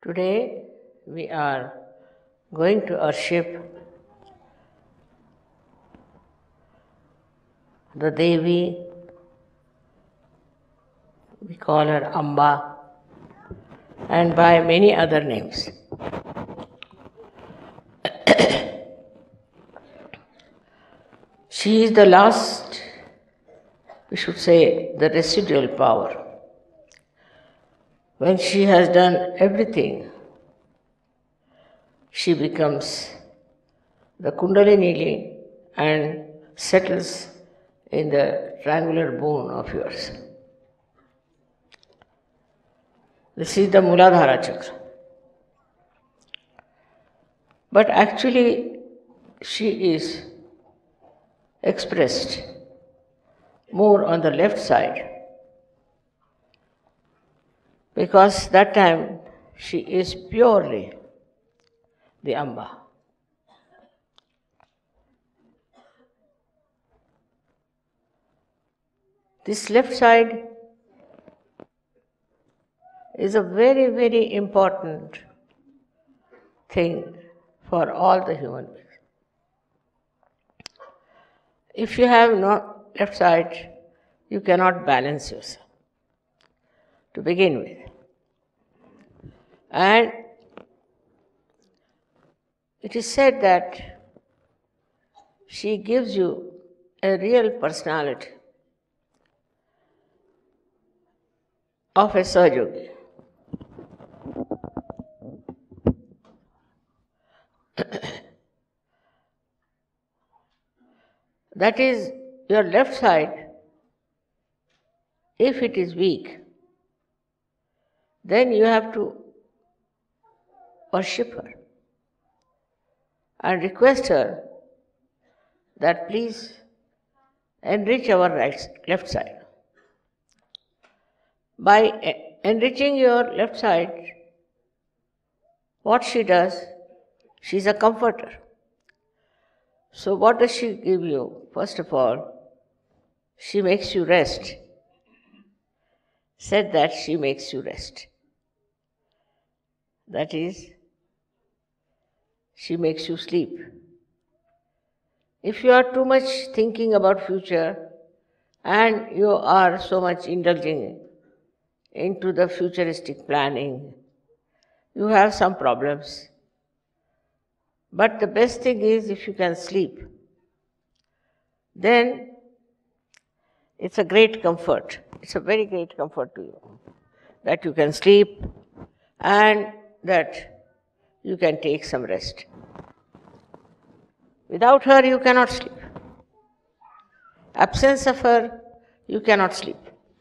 Today we are going to worship the Devi. We call her Amba and by many other names. She is the last, we should say, the residual power. When she has done everything, she becomes the Kundalini and settles in the triangular bone of yours. This is the Muladhara Chakra. But actually, she is expressed more on the left side, because that time she is purely the Amba. This left side is a very, very important thing for all the human beings. If you have no left side, you cannot balance yourself to begin with. And it is said that she gives you a real personality of a Sahaja. That is, your left side, if it is weak, then you have to worship her and request her that please enrich our left side. By enriching your left side, what she does, she is a comforter. So what does she give you? First of all, she makes you rest. Said that she makes you rest. That is, she makes you sleep. If you are too much thinking about future and you are so much indulging into the futuristic planning, you have some problems. But the best thing is if you can sleep, then it's a great comfort. It's a very great comfort to you that you can sleep and that you can take some rest. Without her, you cannot sleep. Absence of her, you cannot sleep.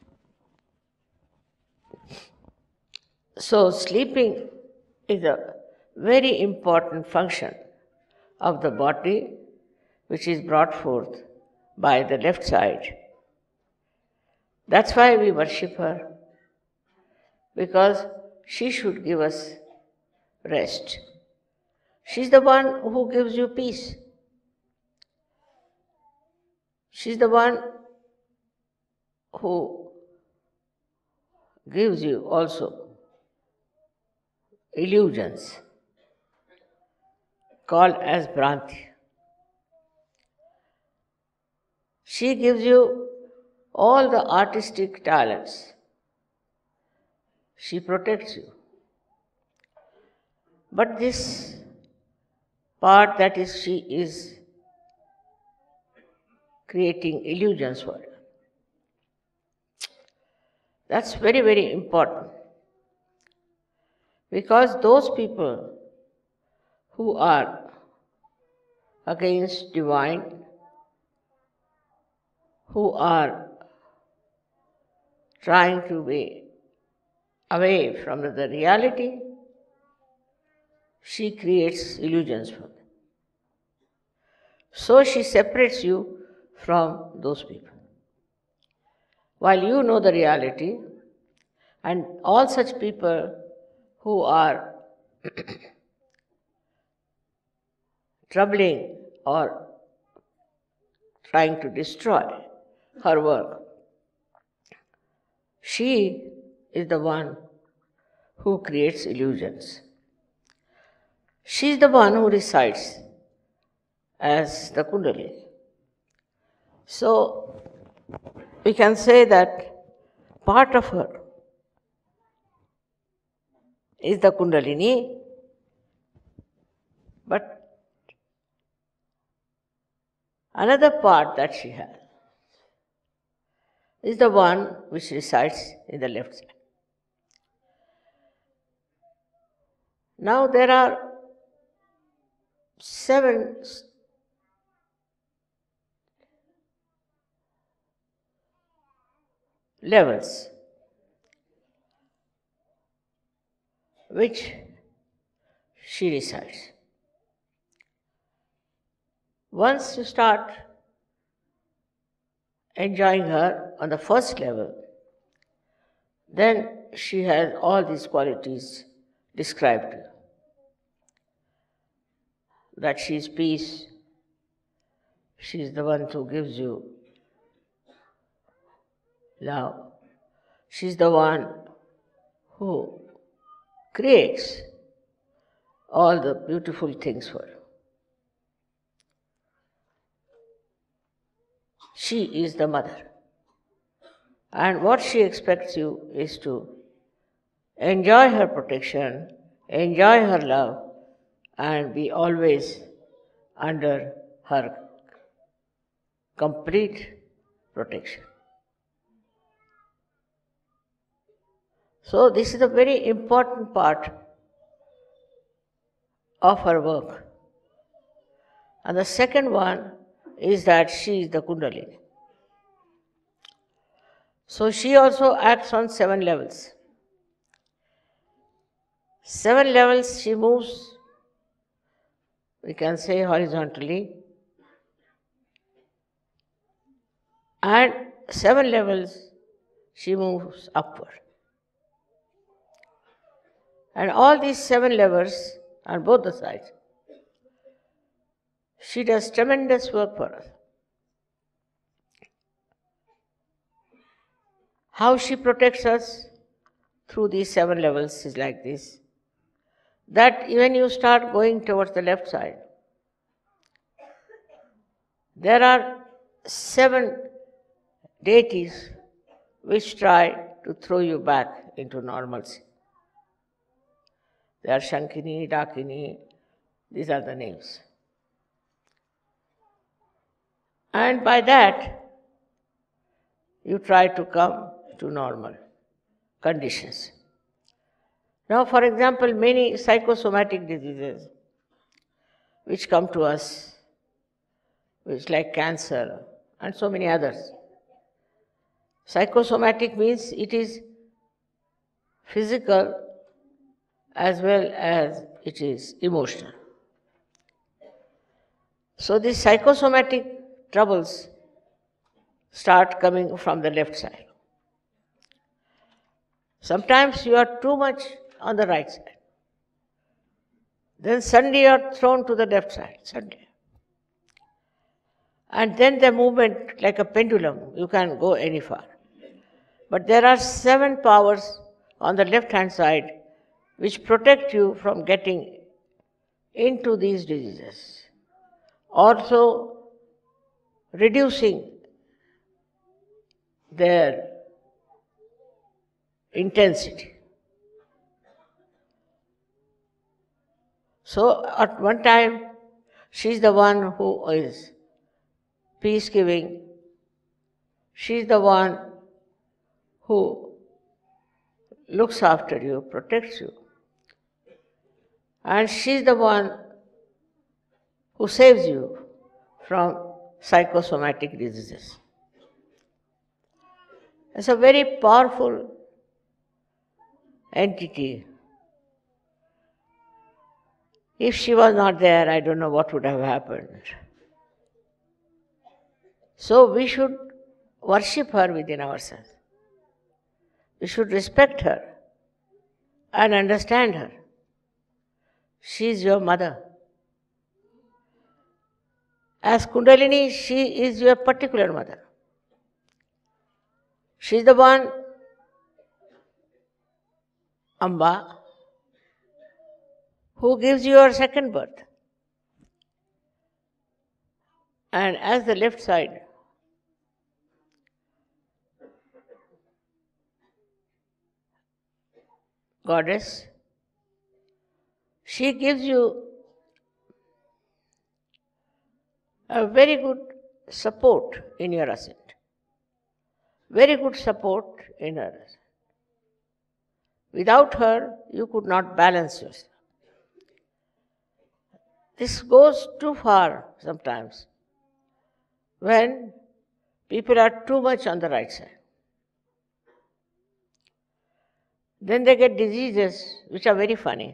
So sleeping is a very important function of the body which is brought forth by the left side. That's why we worship her, because she should give us rest. She's the one who gives you peace. She's the one who gives you also illusions called as Bhranti. She gives you all the artistic talents. She protects you. But this part that is, she is creating illusions for you. That's very, very important. Because those people who are against divine, who are trying to be away from the reality, she creates illusions for them. So she separates you from those people. While you know the reality, and all such people who are troubling or trying to destroy her work, she is the one who creates illusions. She is the one who resides as the Kundalini. So, we can say that part of her is the Kundalini, but another part that she has is the one which resides in the left side. Now there are 7 levels which she resides. Once you start enjoying her on the first level, then she has all these qualities described. That she is peace, she is the one who gives you love, she is the one who creates all the beautiful things for you. She is the mother. And what she expects you is to enjoy her protection, enjoy her love, and be always under her complete protection. So this is a very important part of her work. And the second one is that she is the Kundalini. So she also acts on 7 levels. 7 levels she moves, we can say horizontally, and 7 levels she moves upward. And all these 7 levels on both the sides, she does tremendous work for us. How she protects us through these 7 levels is like this, that when you start going towards the left side, there are 7 deities which try to throw you back into normalcy. They are Shankini, Dakini, these are the names. And by that, you try to come to normal conditions. Now, for example, many psychosomatic diseases which come to us, which like cancer and so many others. Psychosomatic means it is physical as well as it is emotional. So these psychosomatic troubles start coming from the left side. Sometimes you are too much on the right side. Then suddenly you are thrown to the left side, suddenly. And then the movement, like a pendulum, you can go any far. But there are 7 powers on the left-hand side which protect you from getting into these diseases. Also reducing their intensity. So at one time, she is the one who is peace-giving. She is the one who looks after you, protects you. And she is the one who saves you from psychosomatic diseases. It's a very powerful entity. If she was not there, I don't know what would have happened. So we should worship her within ourselves. We should respect her and understand her. She is your mother. As Kundalini, she is your particular mother. She is the one Amba, who gives you your second birth. And as the left side goddess, she gives you a very good support in your ascent. Very good support in her ascent. Without her, you could not balance yourself. This goes too far sometimes when people are too much on the right side. Then they get diseases which are very funny.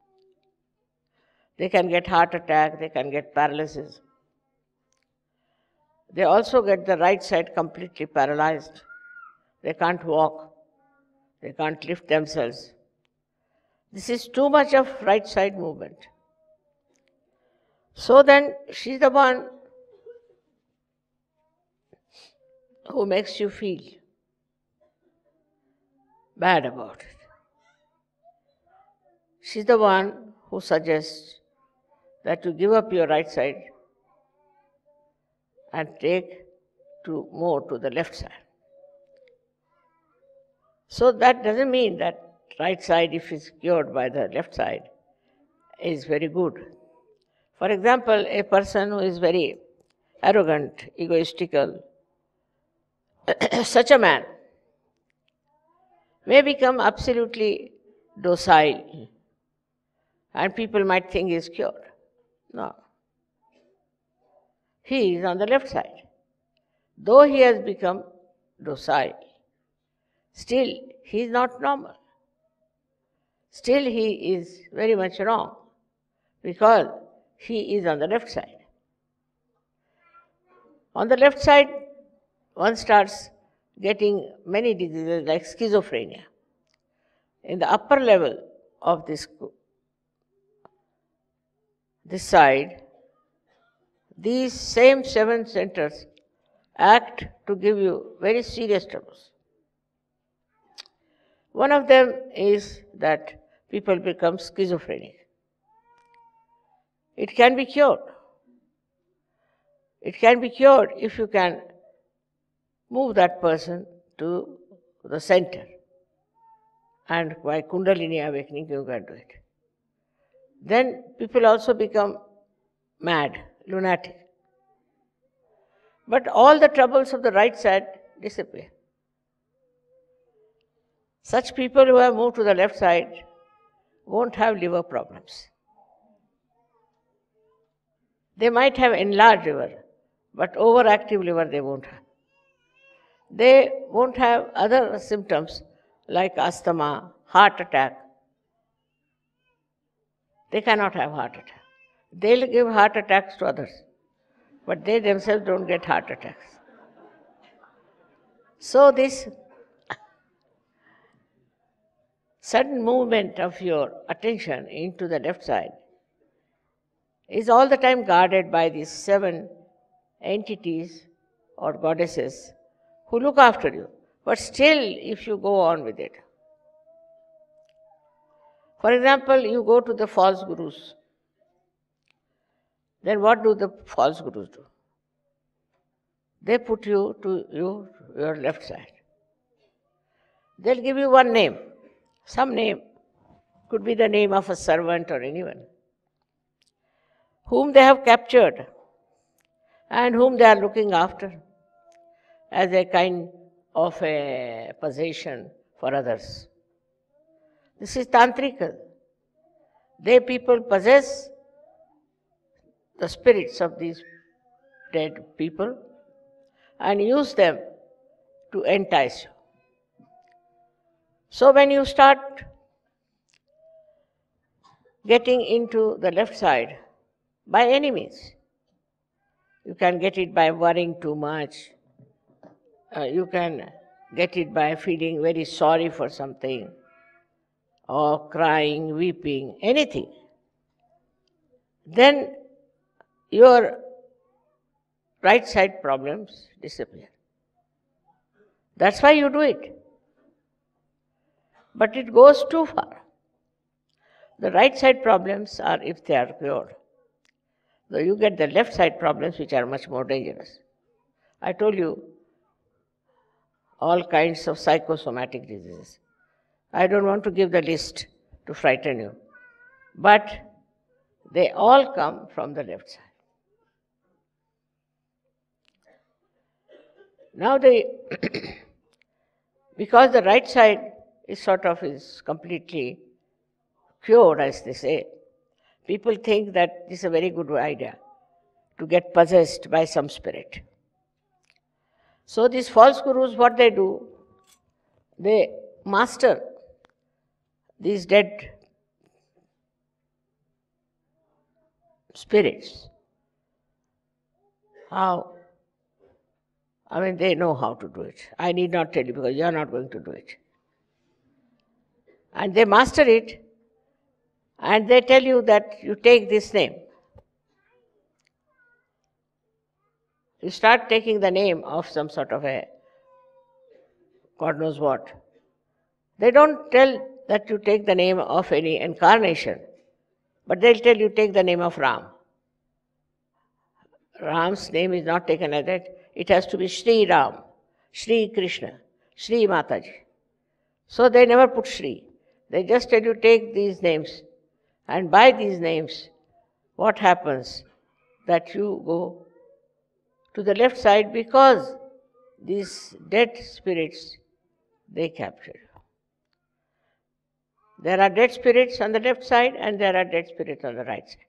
They can get heart attack, they can get paralysis. They also get the right side completely paralyzed. They can't walk, they can't lift themselves. This is too much of right side movement. So then she's the one who makes you feel bad about it. She's the one who suggests that you give up your right side and take more to the left side. So that doesn't mean that right side, if it's cured by the left side, is very good. For example, a person who is very arrogant, egoistical, such a man may become absolutely docile and people might think he is cured. No. He is on the left side. Though he has become docile, still he is not normal. Still he is very much wrong because he is on the left side. On the left side, one starts getting many diseases like schizophrenia. In the upper level of this side, these same 7 centers act to give you very serious troubles. One of them is that people become schizophrenic. It can be cured. It can be cured if you can move that person to the center. And by Kundalini awakening, you can do it. Then people also become mad, lunatic. But all the troubles of the right side disappear. Such people who have moved to the left side won't have liver problems. They might have enlarged liver, but overactive liver they won't have. They won't have other symptoms like asthma, heart attack. They cannot have heart attack. They'll give heart attacks to others, but they themselves don't get heart attacks. So this sudden movement of your attention into the left side is all the time guarded by these 7 entities or goddesses who look after you. But still, if you go on with it, for example, you go to the false gurus, then what do the false gurus do? They put you to your left side. They'll give you one name, some name, could be the name of a servant or anyone, whom they have captured and whom they are looking after as a kind of a possession for others. This is tantrika. They people possess the spirits of these dead people and use them to entice you. So when you start getting into the left side, by any means, you can get it by worrying too much, you can get it by feeling very sorry for something, or crying, weeping, anything. Then your right side problems disappear. That's why you do it. But it goes too far. The right side problems are if they are cured. So you get the left side problems which are much more dangerous. I told you all kinds of psychosomatic diseases. I don't want to give the list to frighten you, but they all come from the left side. Now because the right side is completely cured, as they say, people think that this is a very good idea to get possessed by some spirit. So these false gurus, what they do, they master these dead spirits. How? I mean, they know how to do it. I need not tell you because you are not going to do it. And they master it, and they tell you that you take this name. You start taking the name of some sort of a God knows what. They don't tell that you take the name of any incarnation, but they'll tell you take the name of Ram. Ram's name is not taken like that. It has to be Sri Ram, Sri Krishna, Sri Mataji. So they never put Sri. They just tell you take these names. And by these names, what happens? That you go to the left side because these dead spirits, they capture you. There are dead spirits on the left side and there are dead spirits on the right side.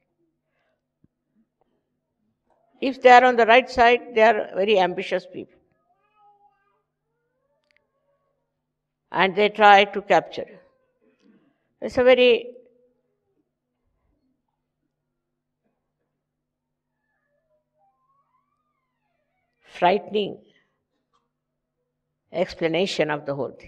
If they are on the right side, they are very ambitious people. And they try to capture you. It's a very frightening explanation of the whole thing.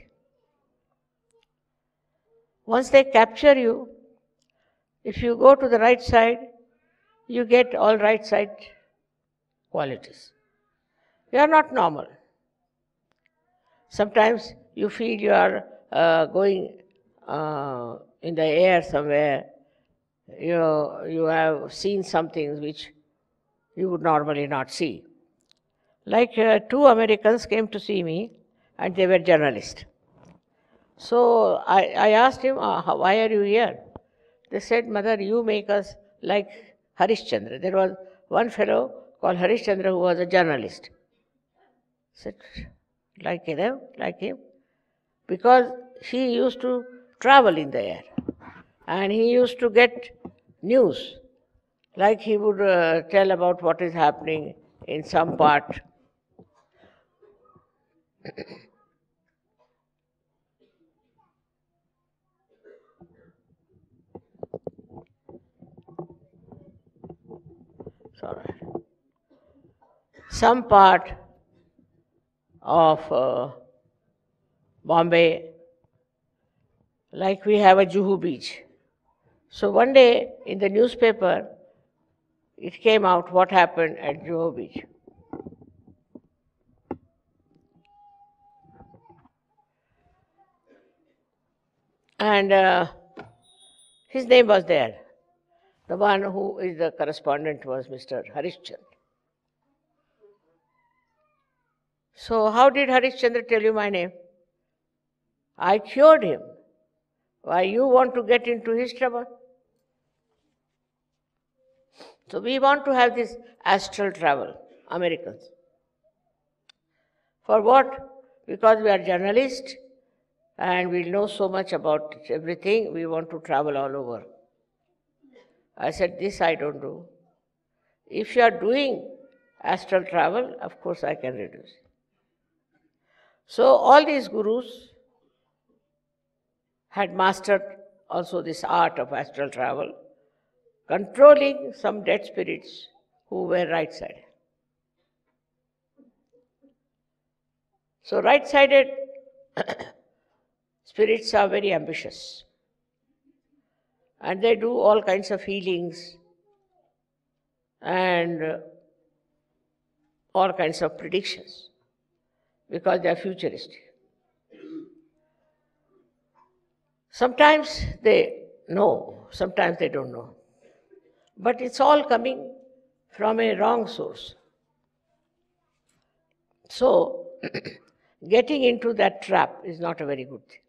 Once they capture you, if you go to the right side, you get all right side qualities. You are not normal. Sometimes you feel you are going in the air somewhere. You have seen some things which you would normally not see. Like two Americans came to see me and they were journalists. So I asked him, why are you here? They said, Mother, you make us like Harishchandra. There was one fellow called Harishchandra who was a journalist. I said, like him? Because he used to travel in the air and he used to get news. Like he would tell about what is happening in some part. Sorry. Some part of Bombay, like we have a Juhu beach. So one day in the newspaper, it came out what happened at Juhu beach. And his name was there. The one who is the correspondent was Mr. Harishchandra. So how did Harishchandra tell you my name? I cured him. Why you want to get into his trouble? So we want to have this astral travel, Americans. For what? Because we are journalists and we know so much about everything, we want to travel all over. I said, this I don't do. If you are doing astral travel, of course I can reduce. So all these gurus had mastered also this art of astral travel, controlling some dead spirits who were right-sided. So right-sided spirits are very ambitious and they do all kinds of healings and all kinds of predictions because they are futuristic. Sometimes they know, sometimes they don't know. But it's all coming from a wrong source. So, getting into that trap is not a very good thing.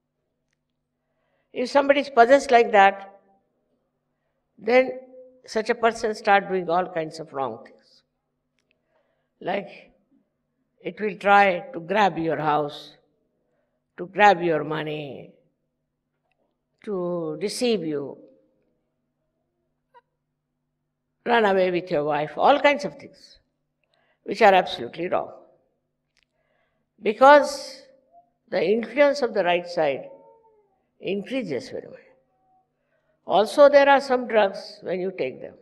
If somebody is possessed like that, then such a person starts doing all kinds of wrong things. Like, it will try to grab your house, to grab your money, to deceive you, run away with your wife, all kinds of things, which are absolutely wrong. Because the influence of the right side increases very much. Also, there are some drugs when you take them,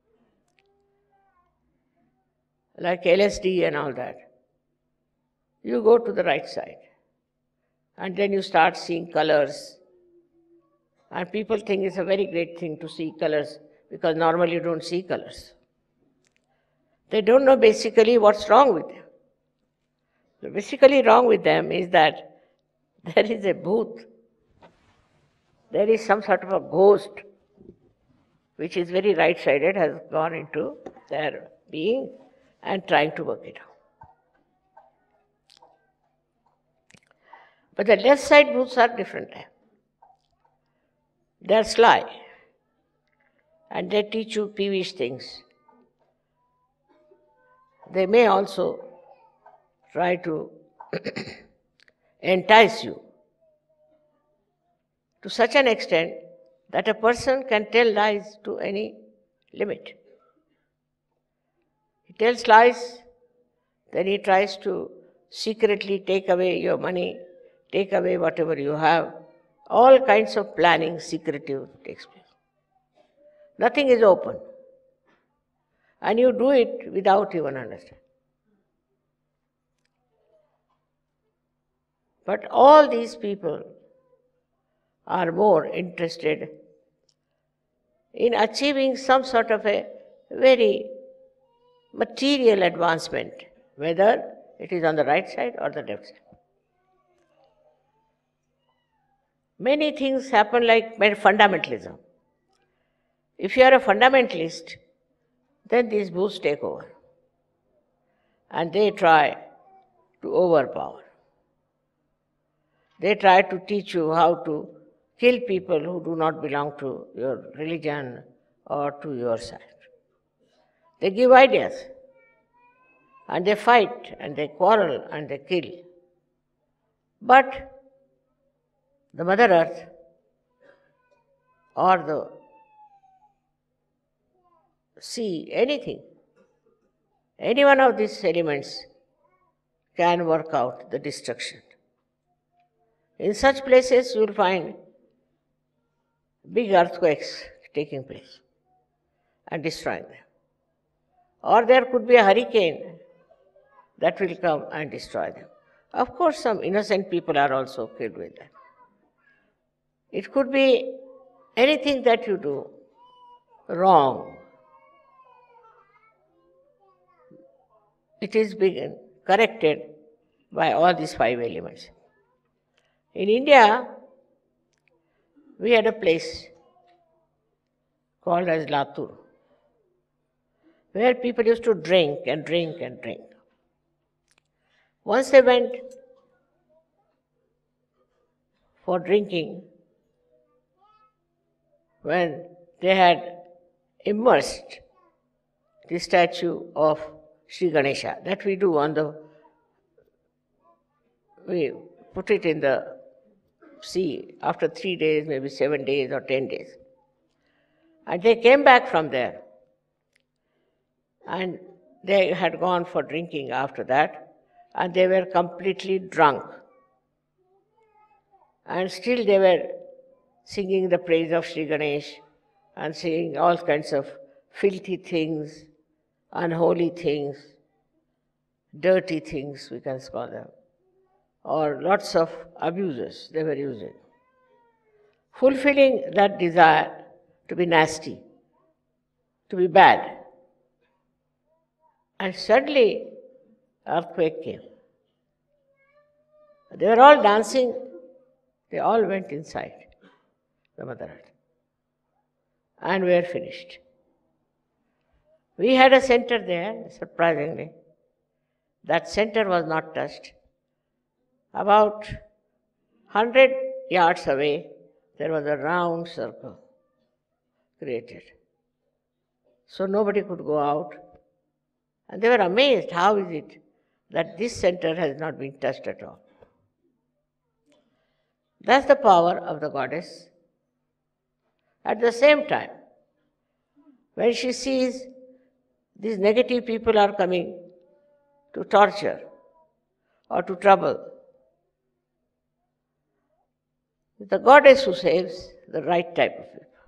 like LSD and all that. You go to the right side, and then you start seeing colors. And people think it's a very great thing to see colors, because normally you don't see colors. They don't know basically what's wrong with them. So basically wrong with them is that there is a bhoot, there is some sort of a ghost which is very right-sided, has gone into their being and trying to work it out. But the left side bhoots are different. They are sly and they teach you peevish things. They may also try to entice you to such an extent that a person can tell lies to any limit. He tells lies, then he tries to secretly take away your money, take away whatever you have. All kinds of planning, secretive takes place. Nothing is open. And you do it without even understanding. But all these people are more interested in achieving some sort of a very material advancement, whether it is on the right side or the left side. Many things happen like fundamentalism. If you are a fundamentalist, then these bhoots take over. And they try to overpower. They try to teach you how to kill people who do not belong to your religion or to your side. They give ideas, and they fight, and they quarrel, and they kill. But the Mother Earth or the sea, anything, any one of these elements can work out the destruction. In such places you will find big earthquakes taking place and destroying them. Or there could be a hurricane that will come and destroy them. Of course, some innocent people are also killed with that. It could be anything that you do wrong. It is being corrected by all these 5 elements. In India, we had a place called as Latur, where people used to drink and drink and drink. Once they went for drinking, when they had immersed the statue of Sri Ganesha, that we do we put it in the sea after 3 days, maybe 7 days or 10 days. And they came back from there. And they had gone for drinking after that, and they were completely drunk. And still they were singing the praise of Sri Ganesh and saying all kinds of filthy things, unholy things, dirty things, we can call them, or lots of abuses they were using, fulfilling that desire to be nasty, to be bad. And suddenly, earthquake came. They were all dancing, they all went inside. the Mother Earth. And we are finished. We had a center there, surprisingly. That center was not touched. About 100 yards away, there was a round circle created. So nobody could go out. And they were amazed, how is it that this center has not been touched at all? That's the power of the goddess. At the same time, when she sees these negative people are coming to torture or to trouble, the goddess who saves the right type of people.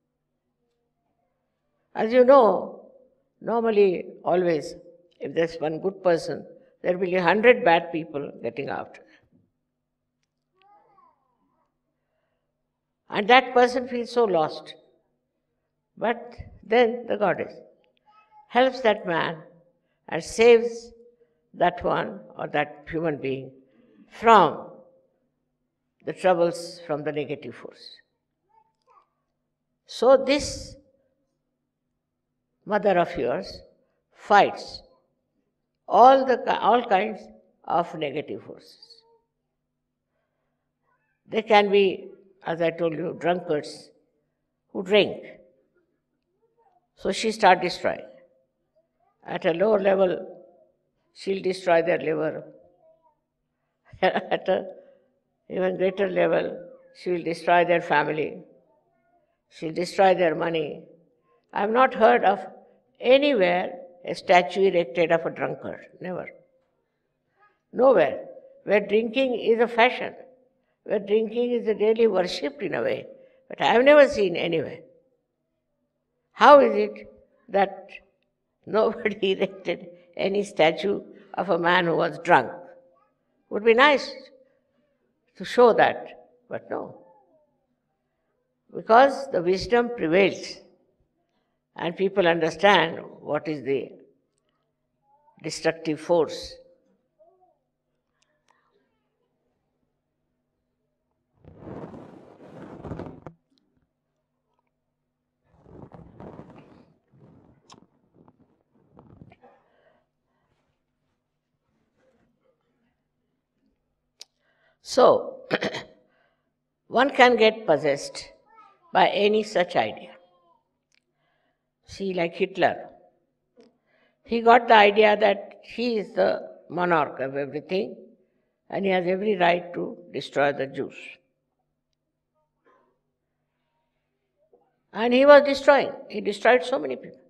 As you know, normally, always, if there's one good person, there will be 100 bad people getting after. And that person feels so lost. But then the goddess helps that man and saves that one or that human being from the troubles from the negative force. So this mother of yours fights all kinds of negative forces. They can be, as I told you, drunkards who drink. So she starts destroying. At a lower level, she'll destroy their liver. At an even greater level, she will destroy their family. She'll destroy their money. I have not heard of anywhere a statue erected of a drunkard. Never. Nowhere. Where drinking is a fashion, where drinking is daily worshipped in a way, but I have never seen anywhere. How is it that nobody erected any statue of a man who was drunk? Would be nice to show that, but no. Because the wisdom prevails and people understand what is the destructive force. So, one can get possessed by any such idea. See, like Hitler, he got the idea that he is the monarch of everything and he has every right to destroy the Jews. And he was destroying. He destroyed so many people.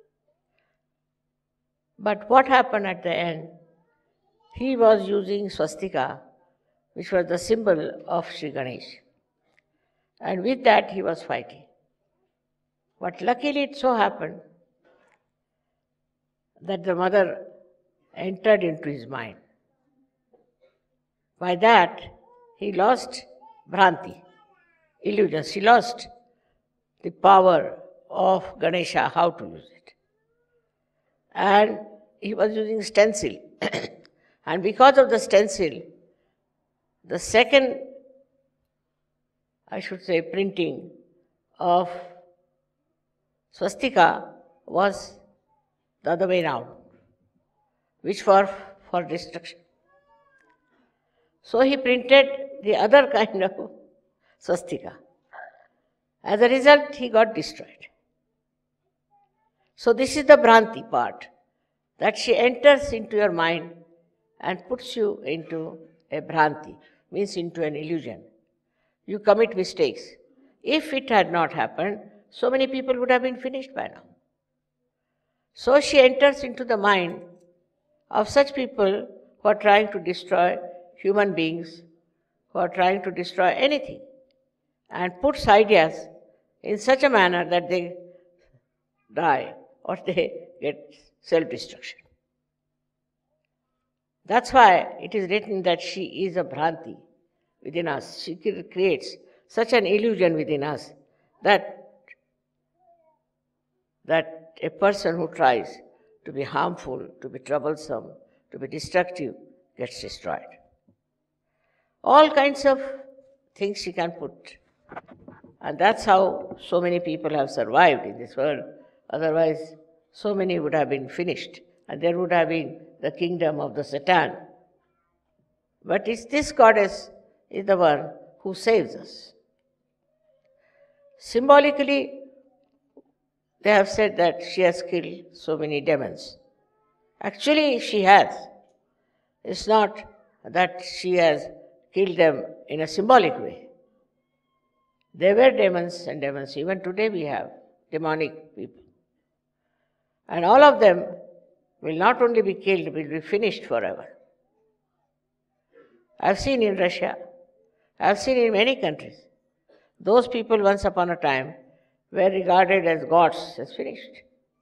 But what happened at the end? He was using swastika, which was the symbol of Sri Ganesh. And with that he was fighting. But luckily it so happened that the mother entered into his mind. By that, he lost Bhranti, illusions. He lost the power of Ganesha, how to use it. And he was using stencil. And because of the stencil, the second, I should say, printing of swastika was the other way round, which for destruction. So he printed the other kind of swastika. As a result, he got destroyed. So this is the Bhranti part, that she enters into your mind and puts you into a Bhranti, means into an illusion. You commit mistakes. If it had not happened, so many people would have been finished by now. So she enters into the mind of such people who are trying to destroy human beings, who are trying to destroy anything, and puts ideas in such a manner that they die or they get self-destruction. That's why it is written that she is a Bhranti within us. She creates such an illusion within us that a person who tries to be harmful, to be troublesome, to be destructive, gets destroyed. All kinds of things she can put. And that's how so many people have survived in this world. Otherwise, so many would have been finished, and there would have been the kingdom of the Satan. But it's this goddess is the one who saves us. Symbolically, they have said that she has killed so many demons. Actually, she has. It's not that she has killed them in a symbolic way. There were demons and demons. Even today we have demonic people. And all of them will not only be killed, will be finished forever. I've seen in Russia, I've seen in many countries, those people once upon a time were regarded as gods, as finished.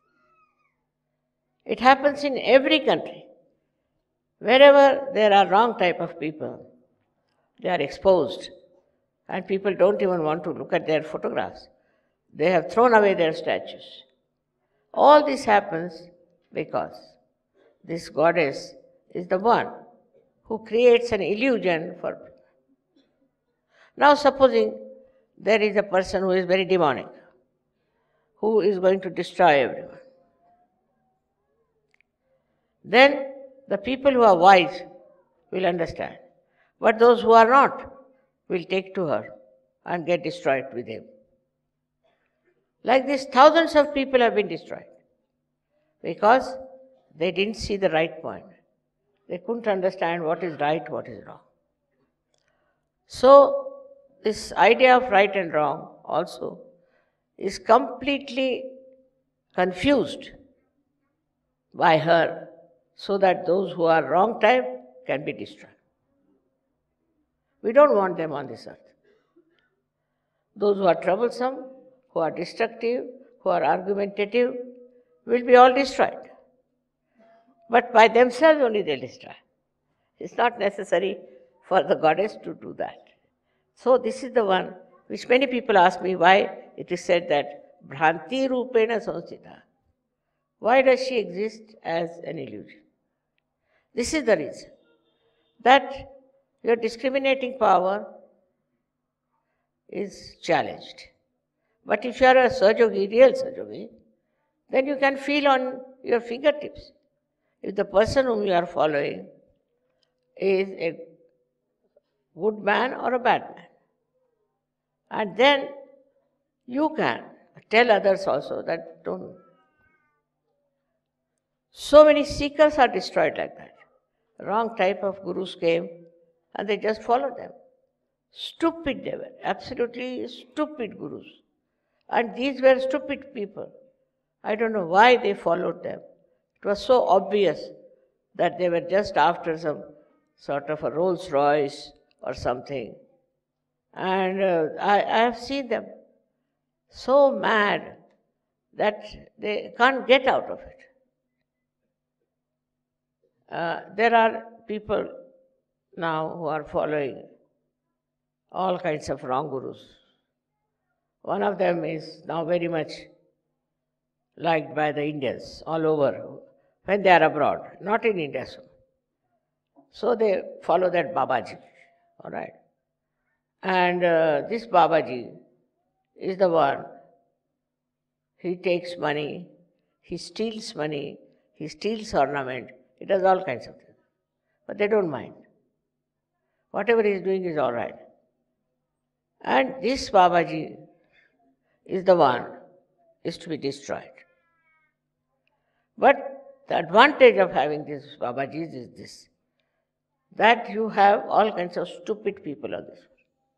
It happens in every country. Wherever there are wrong type of people, they are exposed, and people don't even want to look at their photographs. They have thrown away their statues. All this happens because this goddess is the one who creates an illusion for people. Now supposing there is a person who is very demonic, who is going to destroy everyone. Then the people who are wise will understand. But those who are not will take to her and get destroyed with him. Like this, thousands of people have been destroyed because they didn't see the right point. They couldn't understand what is right, what is wrong. So, this idea of right and wrong also is completely confused by her, so that those who are wrong type can be destroyed. We don't want them on this earth. Those who are troublesome, who are destructive, who are argumentative, will be all destroyed. But by themselves only they'll destroy. It's not necessary for the goddess to do that. So this is the one which many people ask me why it is said that Bhranti Rupena Samsita. Why does she exist as an illusion? This is the reason, that your discriminating power is challenged. But if you are a Sahajogi, real Sahajogi, then you can feel on your fingertips if the person whom you are following is a good man or a bad man. And then you can tell others also that don't. So many seekers are destroyed like that. Wrong type of gurus came and they just followed them. Stupid they were, absolutely stupid gurus. And these were stupid people. I don't know why they followed them. It was so obvious that they were just after some sort of a Rolls Royce or something. And I have seen them so mad that they can't get out of it. There are people now who are following all kinds of wrong gurus. One of them is now very much liked by the Indians all over when they are abroad, not in India. So they follow that Babaji, all right. And this Babaji is the one, he takes money, he steals money, he steals ornament, he does all kinds of things. But they don't mind. Whatever he is doing is all right. And this Babaji is the one is to be destroyed. But the advantage of having these Babajis is this, that you have all kinds of stupid people on this world.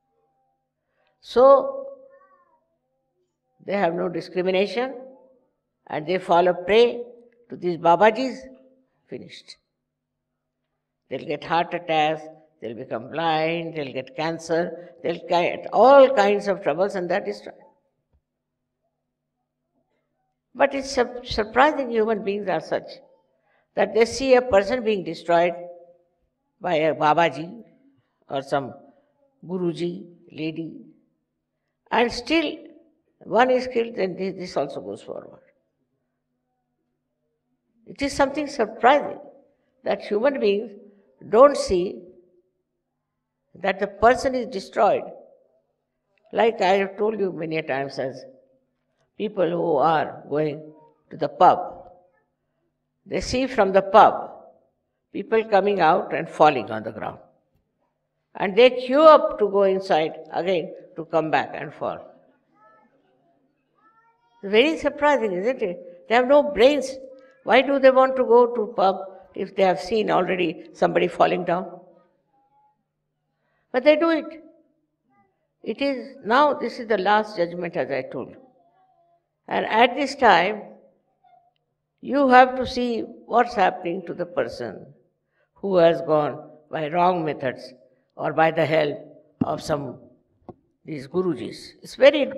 So, they have no discrimination and they fall a prey to these Babajis, finished. They'll get heart attacks, they'll become blind, they'll get cancer, they'll get all kinds of troubles and they're destroyed. But it's surprising human beings are such that they see a person being destroyed by a Babaji or some Guruji, lady, and still one is killed, then this also goes forward. It is something surprising that human beings don't see that the person is destroyed Like I have told you many times, as people who are going to the pub, they see from the pub people coming out and falling on the ground. And they queue up to go inside again to come back and fall. Very surprising, isn't it? They have no brains. Why do they want to go to pub if they have seen already somebody falling down? But they do it. It is now, this is the last judgment, as I told you. And at this time, you have to see what's happening to the person who has gone by wrong methods or by the help of some these Gurujis. It's very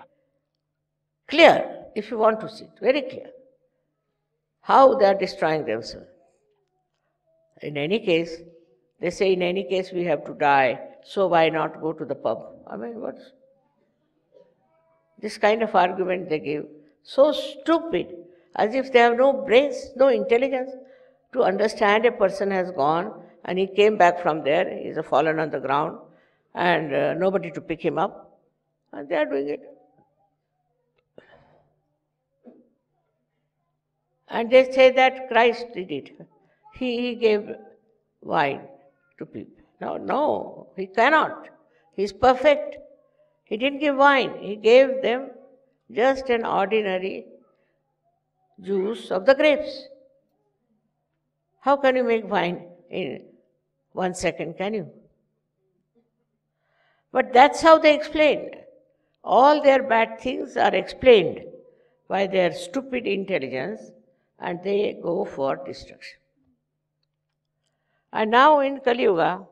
clear, if you want to see it, very clear, how they are destroying themselves. In any case, they say, in any case we have to die, so why not go to the pub? I mean, what's this kind of argument they give? So stupid, as if they have no brains, no intelligence to understand a person has gone and he came back from there, he is fallen on the ground and nobody to pick him up, and they are doing it. And they say that Christ did it. He gave wine to people. No, he cannot. He is perfect. He didn't give wine. He gave them just an ordinary juice of the grapes. How can you make wine in 1 second, can you? But that's how they explained. All their bad things are explained by their stupid intelligence, and they go for destruction. And now in Kali Yuga,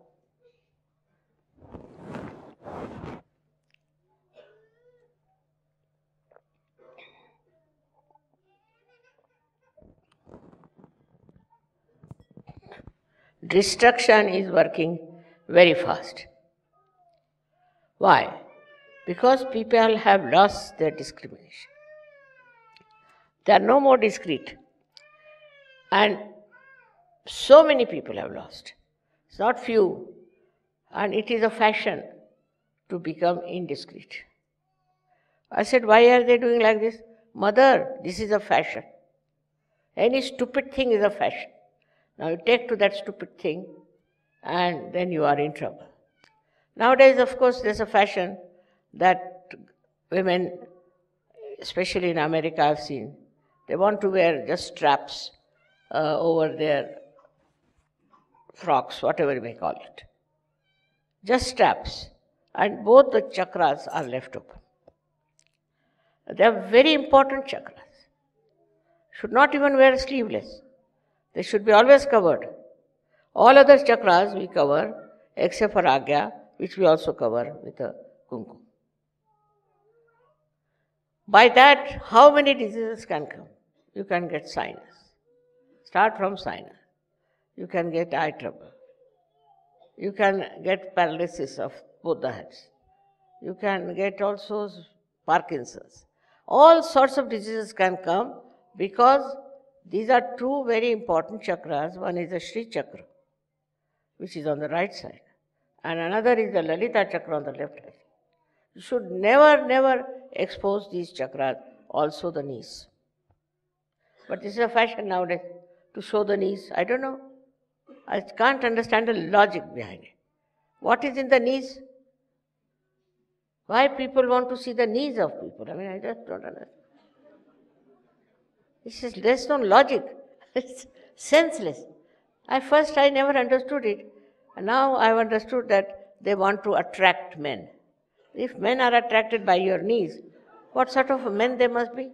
destruction is working very fast. Why? Because people have lost their discrimination. They are no more discreet. And so many people have lost. It's not few. And it is a fashion to become indiscreet. I said, why are they doing like this? Mother, this is a fashion. Any stupid thing is a fashion. Now you take to that stupid thing and then you are in trouble. Nowadays, of course, there's a fashion that women, especially in America, I've seen, they want to wear just straps over their frocks, whatever you may call it. Just straps. And both the chakras are left open. They are very important chakras. Should not even wear sleeveless. They should be always covered. All other chakras we cover, except for Agya, which we also cover with a kumkum. By that, how many diseases can come? You can get sinus. Start from sinus. You can get eye trouble. You can get paralysis of both the heads. You can get also Parkinson's. All sorts of diseases can come because these are two very important chakras. One is the Shri Chakra, which is on the right side, and another is the Lalita Chakra on the left side. You should never expose these chakras, also the knees. But this is a fashion nowadays to show the knees. I don't know. I can't understand the logic behind it. What is in the knees? Why people want to see the knees of people? I mean, I just don't understand. There's no logic. It's senseless. At first I never understood it. And now I've understood that they want to attract men. If men are attracted by your knees, what sort of men they must be?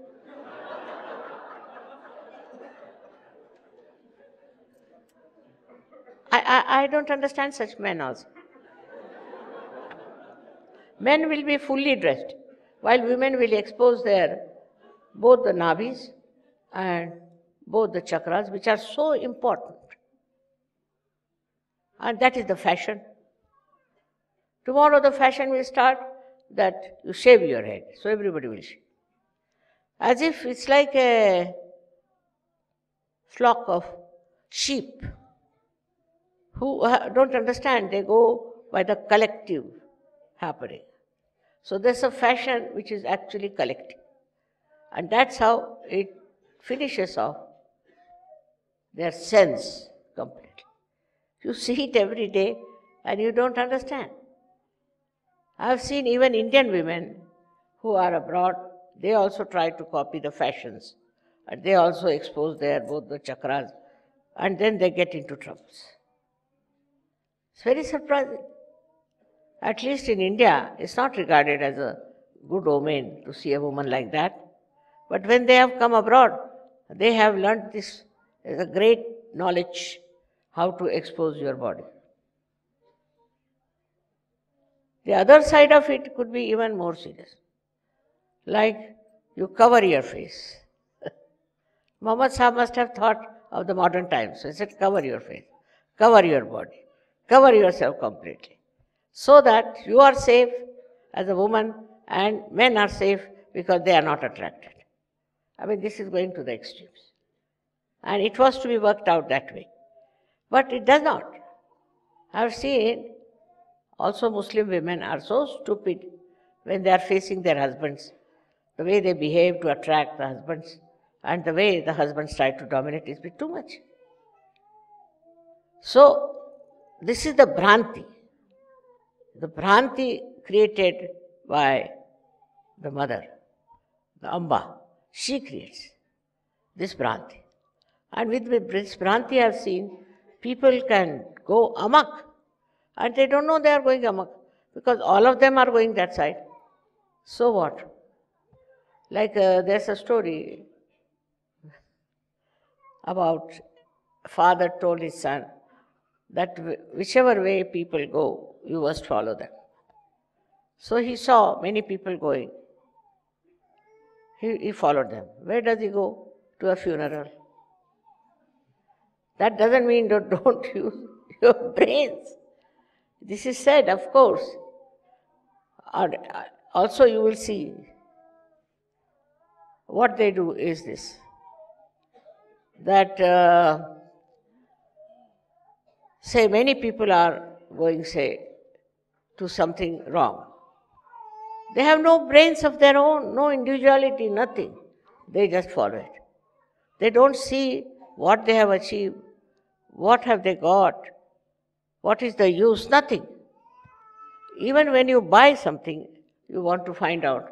I don't understand such men also. Men will be fully dressed, while women will expose both the nabis and both the chakras, which are so important. And that is the fashion. Tomorrow the fashion will start that you shave your head, so everybody will shave. As if it's like a flock of sheep who don't understand, they go by the collective happening. So there's a fashion which is actually collective. And that's how it finishes off their sense completely. You see it every day and you don't understand. I've seen even Indian women who are abroad, they also try to copy the fashions. And they also expose both the chakras, and then they get into troubles. It's very surprising. At least in India, it's not regarded as a good omen to see a woman like that. But when they have come abroad, they have learnt this as a great knowledge, how to expose your body. The other side of it could be even more serious. Like you cover your face. Muhammad Sahib must have thought of the modern times. So he said, cover your face, cover your body, cover yourself completely. So that you are safe as a woman and men are safe because they are not attracted. I mean, this is going to the extremes. And it was to be worked out that way. But it does not. I have seen also Muslim women are so stupid when they are facing their husbands. The way they behave to attract the husbands and the way the husbands try to dominate is a bit too much. So, this is the Bhranti. The Bhranti created by the mother, the Amba. She creates this Bhranti. And with this Bhranti I have seen people can go amok and they don't know they are going amok because all of them are going that side. So what? Like there's a story about a father told his son that whichever way people go, you must follow them. So he saw many people going. He followed them. Where does he go? To a funeral. That doesn't mean don't use your brains. This is said, of course. Also you will see what they do is this, that say many people are going, say, to something wrong. They have no brains of their own, no individuality, nothing. They just follow it. They don't see what they have achieved, what have they got, what is the use, nothing. Even when you buy something, you want to find out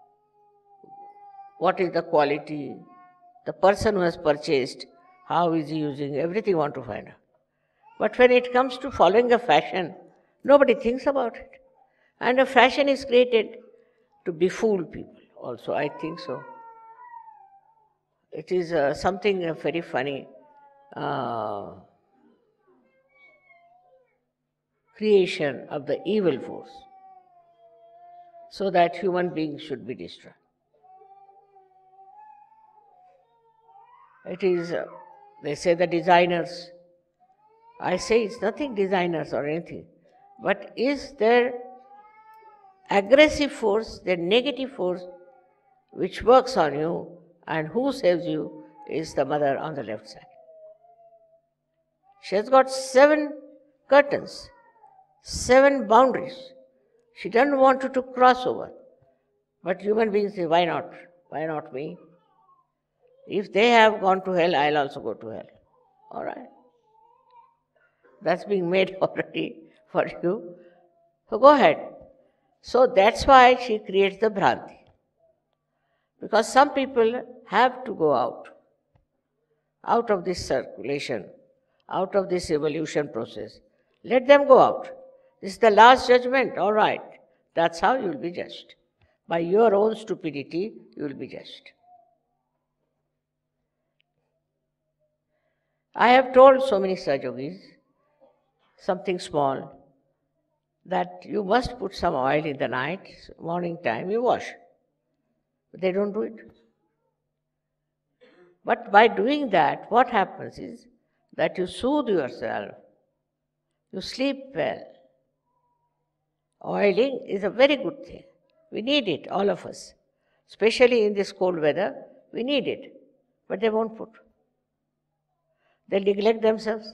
what is the quality, the person who has purchased, how is he using, everything you want to find out. But when it comes to following a fashion, nobody thinks about it. And a fashion is created to befool people also, I think so. It is something very funny creation of the evil force so that human beings should be destroyed. It is, they say the designers, I say it's nothing designers or anything, but is there aggressive force, the negative force which works on you, and who saves you is the mother on the left side. She has got 7 curtains, 7 boundaries. She doesn't want you to cross over. But human beings say, why not? Why not me? If they have gone to hell, I'll also go to hell. All right. That's being made already for you. So go ahead. So that's why she creates the Bhranti. Because some people have to go out of this circulation, out of this evolution process. Let them go out. This is the last judgment, all right. That's how you will be judged. By your own stupidity, you will be judged. I have told so many Sahajogis, something small, that you must put some oil in the night, morning time, you wash. But they don't do it. But by doing that, what happens is that you soothe yourself, you sleep well. Oiling is a very good thing. We need it, all of us. Especially in this cold weather, we need it. But they won't put. They neglect themselves.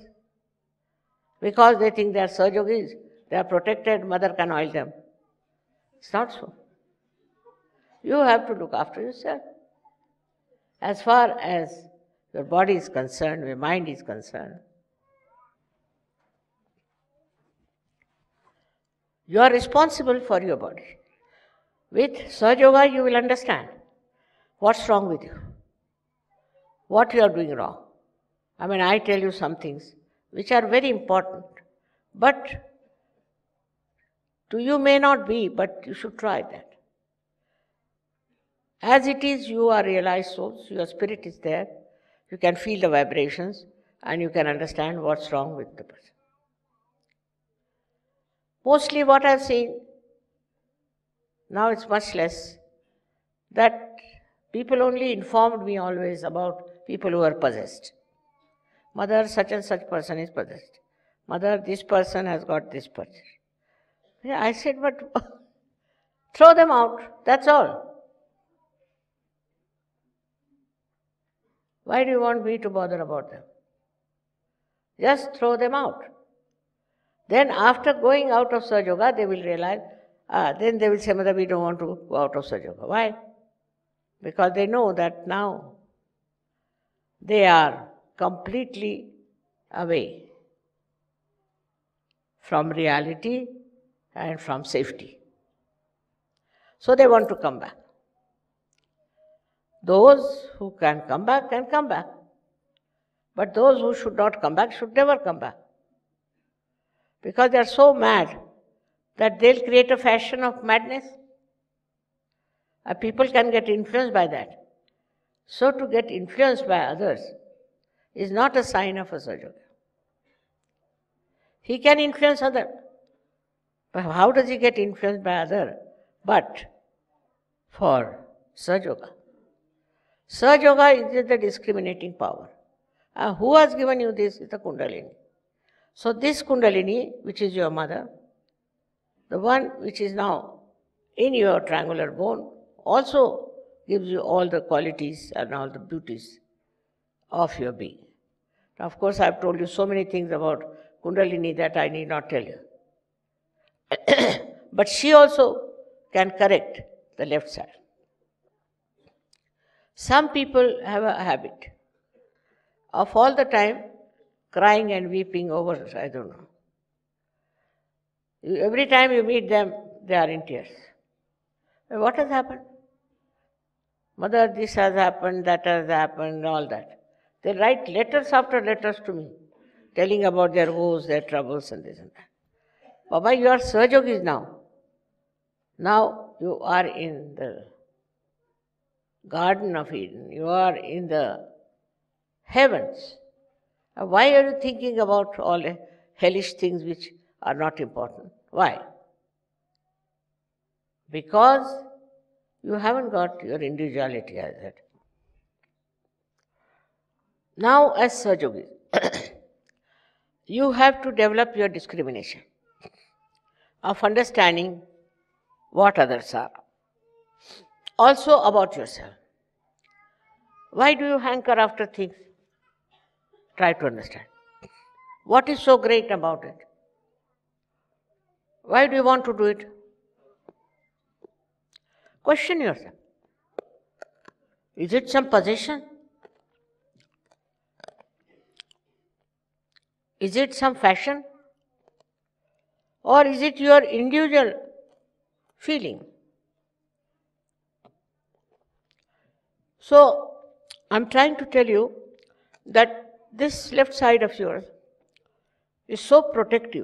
Because they think they are Sahajogis, they are protected, mother can oil them. It's not so. You have to look after yourself. As far as your body is concerned, your mind is concerned, you are responsible for your body. With Sahaja Yoga, you will understand what's wrong with you, what you are doing wrong. I tell you some things which are very important, but to you may not be, but you should try that. As it is, you are realized souls, your spirit is there, you can feel the vibrations and you can understand what's wrong with the person. Mostly what I've seen, now it's much less, that people only informed me always about people who are possessed. Mother, such and such person is possessed. Mother, this person has got this person. Yeah, I said, but throw them out, that's all. Why do you want me to bother about them? Just throw them out. Then after going out of Sahaja Yoga, they will realize, then they will say, Mother, we don't want to go out of Sahaja Yoga. Why? Because they know that now they are completely away from reality and from safety. So they want to come back. Those who can come back. But those who should not come back should never come back. Because they are so mad that they'll create a fashion of madness. People can get influenced by that. So to get influenced by others is not a sign of a Sahaja Yoga. He can influence others. But how does he get influenced by others? But for Sahaja Yoga. Sahaja Yoga is the discriminating power. Who has given you this? It's the Kundalini. So this Kundalini, which is your mother, the one which is now in your triangular bone, also gives you all the qualities and all the beauties of your being. Now, of course, I have told you so many things about Kundalini that I need not tell you. But she also can correct the left side. Some people have a habit of all the time crying and weeping over, I don't know. Every time you meet them, they are in tears. What has happened? Mother, this has happened, that has happened, all that. They write letters after letters to me, telling about their woes, their troubles and this and that. Baba, you are Sahaja Yogis now. Now you are in the Garden of Eden. You are in the heavens. Why are you thinking about all hellish things which are not important? Why? Because you haven't got your individuality as that. Now as Sahaja Yogis, you have to develop your discrimination of understanding what others are. Also about yourself. Why do you hanker after things? Try to understand. What is so great about it? Why do you want to do it? Question yourself. Is it some possession? Is it some fashion? Or is it your individual feeling? So, I'm trying to tell you that this left side of yours is so protective.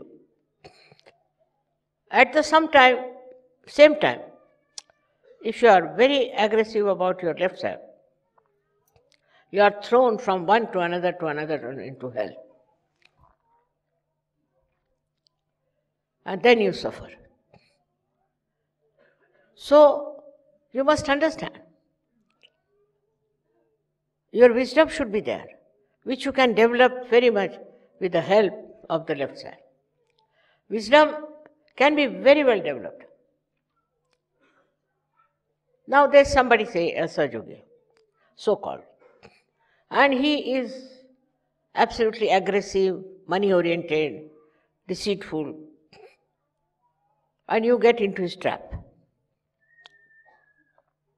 At the same time, if you are very aggressive about your left side, you are thrown from one to another into hell. And then you suffer. So, you must understand. Your wisdom should be there, which you can develop very much with the help of the left side. Wisdom can be very well developed. Now there's somebody, say, a Sahaja Yogi, so-called, and he is absolutely aggressive, money-oriented, deceitful, and you get into his trap.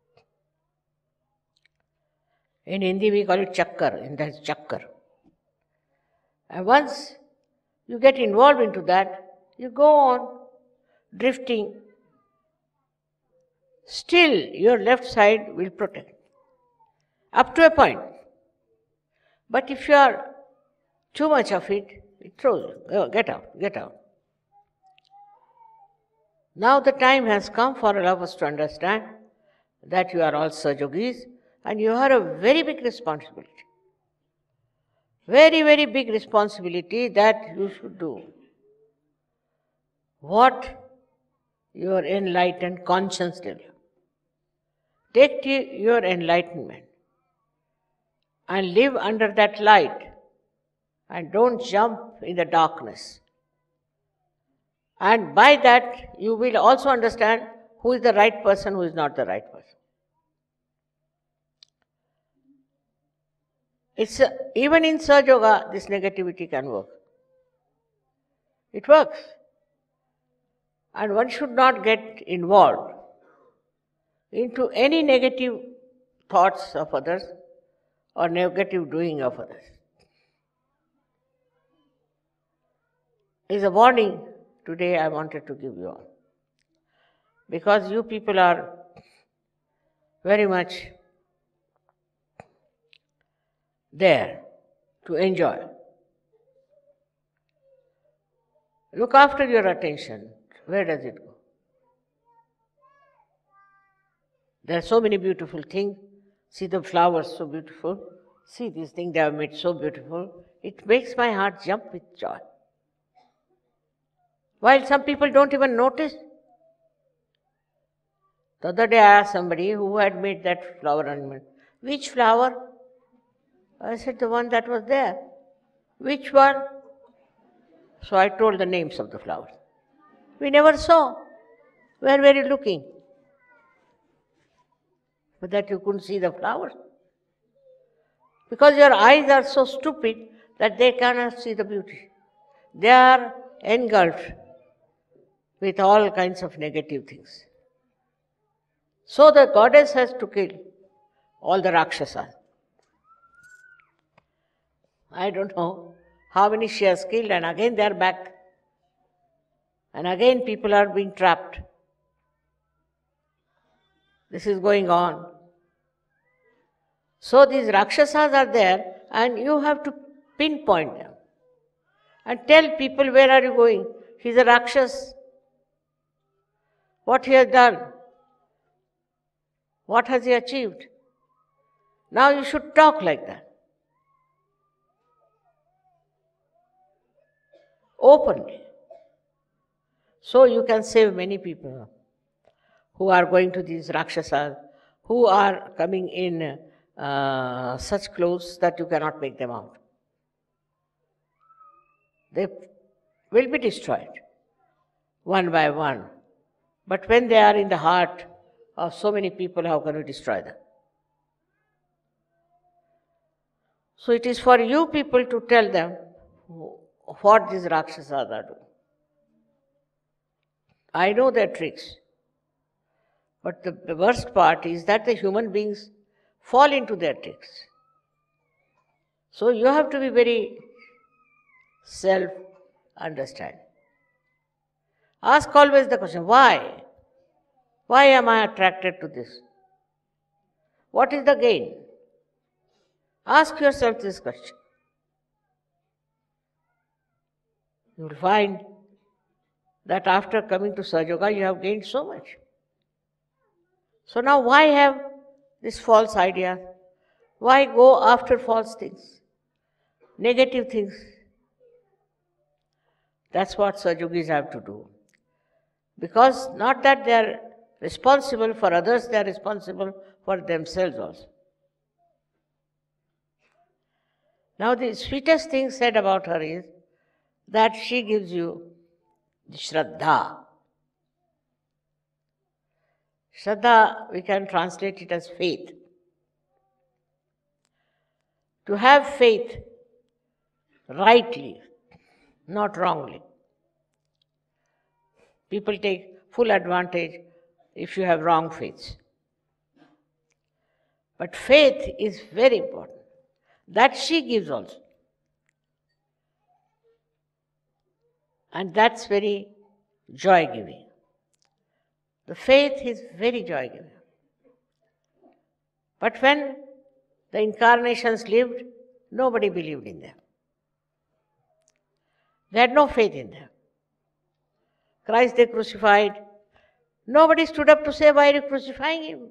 In Hindi we call it chakkar, and that's chakkar. And once you get involved into that, you go on drifting. Still, your left side will protect up to a point. But if you are too much of it, it throws you. Oh, get out, get out. Now the time has come for all of us to understand that you are all Sahajogis and you have a very big responsibility. Very, very big responsibility that you should do what your enlightened conscience tells you. Take your enlightenment and live under that light and don't jump in the darkness. And by that, you will also understand who is the right person, who is not the right person. Even in Sahaja Yoga, this negativity can work. It works. And one should not get involved into any negative thoughts of others or negative doing of others. It's a warning today I wanted to give you all. Because you people are very much there to enjoy. Look after your attention. Where does it go? There are so many beautiful things. See the flowers, so beautiful. See these things they have made so beautiful. It makes my heart jump with joy. While some people don't even notice. The other day I asked somebody who had made that flower ornament, which flower? I said, the one that was there. Which one? So I told the names of the flowers. We never saw. Where were you looking? But that you couldn't see the flowers. Because your eyes are so stupid that they cannot see the beauty. They are engulfed with all kinds of negative things. So the goddess has to kill all the Rakshasas. I don't know how many she has killed, and again they are back. And again people are being trapped. This is going on. So these Rakshasas are there, and you have to pinpoint them. And tell people, where are you going? He's a Rakshas. What he has done? What has he achieved? Now you should talk like that. Openly. So you can save many people who are going to these Rakshasas, who are coming in such clothes that you cannot make them out. They will be destroyed one by one. But when they are in the heart of so many people, how can you destroy them? So it is for you people to tell them what these Rakshasas are doing. I know their tricks. But the worst part is that the human beings fall into their tricks. So you have to be very self-understanding. Ask always the question, why? Why am I attracted to this? What is the gain? Ask yourself this question. You will find that after coming to Sahaja Yoga, you have gained so much. So now why have this false idea? Why go after false things? Negative things? That's what Sahajogis have to do. Because not that they are responsible for others, they are responsible for themselves also. Now the sweetest thing said about her is that she gives you Shraddha. Shraddha, we can translate it as faith. To have faith rightly, not wrongly. People take full advantage if you have wrong faiths. But faith is very important. That she gives also. And that's very joy-giving. The faith is very joy-giving. But when the incarnations lived, nobody believed in them. They had no faith in them. Christ they crucified. Nobody stood up to say, why are you crucifying him?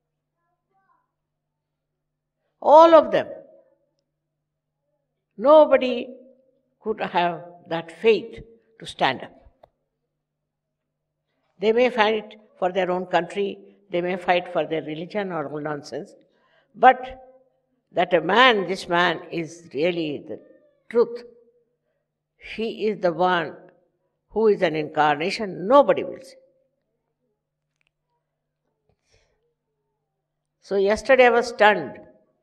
All of them. Nobody could have that faith to stand up. They may fight for their own country, they may fight for their religion or all nonsense, but that a man, this man is really the truth. He is the one who is an incarnation, nobody will say. So yesterday I was stunned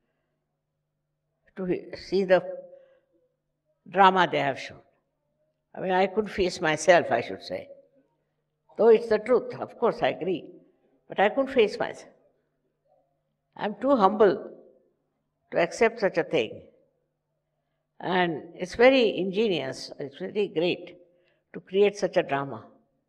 to see the drama they have shown. I mean, I couldn't face myself, I should say. Though it's the truth, of course I agree, but I couldn't face myself. I'm too humble to accept such a thing. And it's very ingenious, it's very great to create such a drama.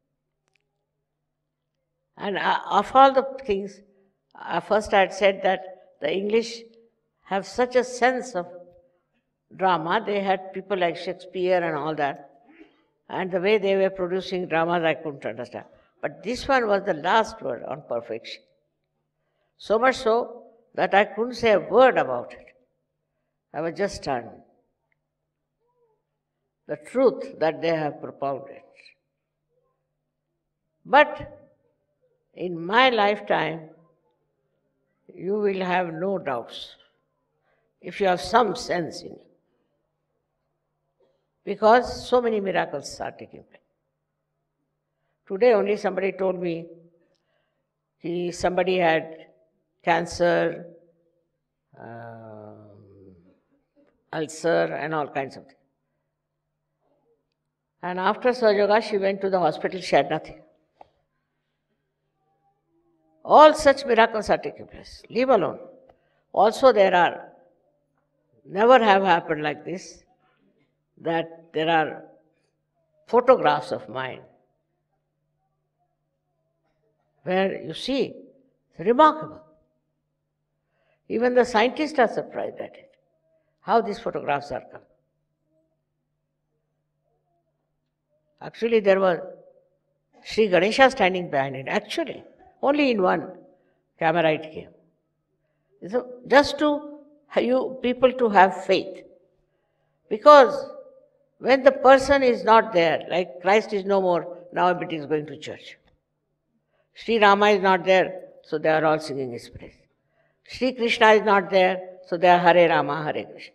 And of all the things, first I had said that the English have such a sense of drama. They had people like Shakespeare and all that. And the way they were producing dramas, I couldn't understand. But this one was the last word on perfection. So much so that I couldn't say a word about it. I was just stunned. The truth that they have propounded. But in my lifetime, you will have no doubts if you have some sense in you. Because so many miracles are taking place. Today only somebody told me somebody had cancer, ulcer and all kinds of things. And after Sahaja Yoga, she went to the hospital, she had nothing. All such miracles are taking place. Leave alone. Also there are, never have happened like this, that there are photographs of mine where you see, it's remarkable. Even the scientists are surprised at it, how these photographs are coming. Actually, there was Sri Ganesha standing behind it. Actually, only in one camera it came. So just to you people to have faith. Because when the person is not there, like Christ is no more, now everybody is going to church. Sri Rama is not there, so they are all singing his praise. Sri Krishna is not there, so they are Hare Rama, Hare Krishna.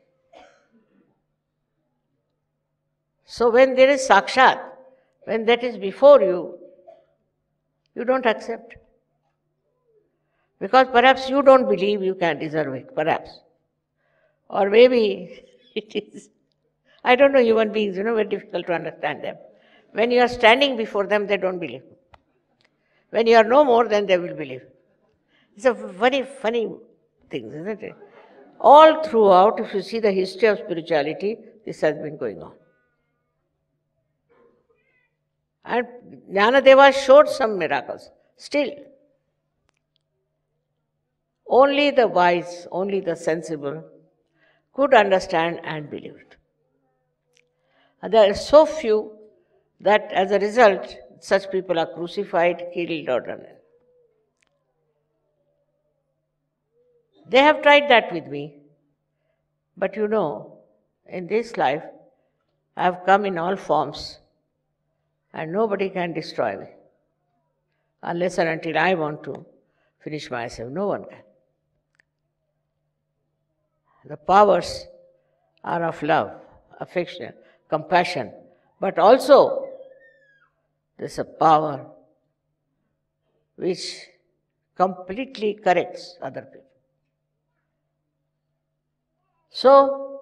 So when there is Sakshat, when that is before you, you don't accept. Because perhaps you don't believe you can deserve it, perhaps. Or maybe it is, I don't know, human beings, very difficult to understand them. When you are standing before them, they don't believe. When you are no more, then they will believe. It's a very funny thing, isn't it? All throughout, if you see the history of spirituality, this has been going on. And Jnanadeva showed some miracles. Still, only the wise, only the sensible could understand and believe it. And there are so few that as a result, such people are crucified, killed, or done. They have tried that with me. But in this life, I have come in all forms. And nobody can destroy me. Unless and until I want to finish myself, no one can. The powers are of love, affection, compassion, but also there's a power which completely corrects other people. So,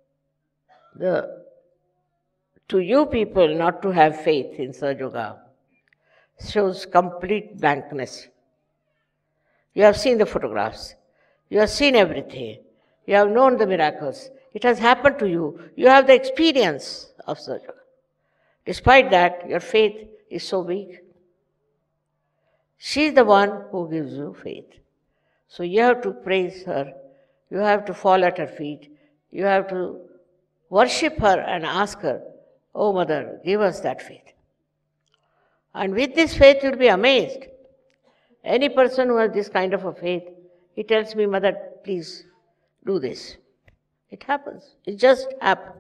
to you people not to have faith in Sahaja Yoga shows complete blankness. You have seen the photographs. You have seen everything. You have known the miracles. It has happened to you. You have the experience of Sahaja Yoga. Despite that, your faith is so weak. She is the one who gives you faith. So you have to praise her. You have to fall at her feet. You have to worship her and ask her, "Oh Mother, give us that faith." And with this faith, you'll be amazed. Any person who has this kind of a faith, he tells me, "Mother, please do this." It happens. It just happens.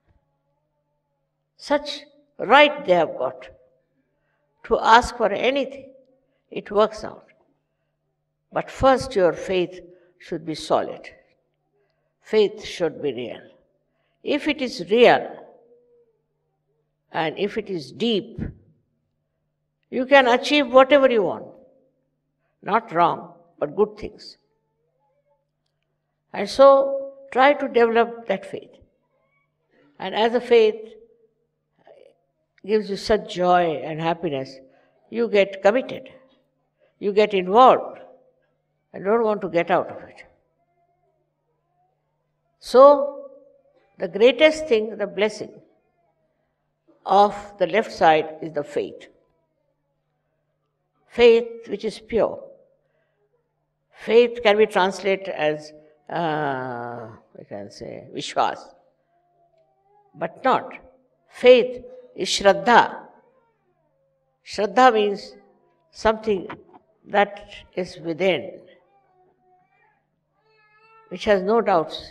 Such right they have got to ask for anything. It works out. But first, your faith should be solid. Faith should be real. If it is real and if it is deep, you can achieve whatever you want. Not wrong, but good things. And so, try to develop that faith. And as a faith gives you such joy and happiness, you get committed. You get involved and don't want to get out of it. So, the greatest thing, the blessing of the left side is the faith. Faith which is pure. Faith can be translated as, we can say, Vishwas. But not. Faith is Shraddha. Shraddha means something that is within, which has no doubts,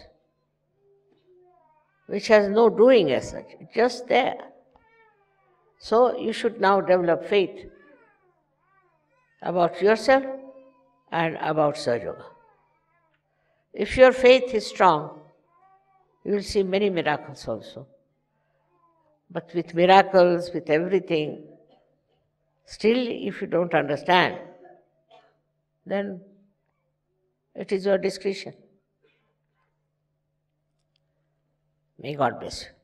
which has no doing as such, it's just there. So you should now develop faith about yourself and about Sahaja Yoga. If your faith is strong, you will see many miracles also. But with miracles, with everything, still if you don't understand, then it is your discretion. May God bless you.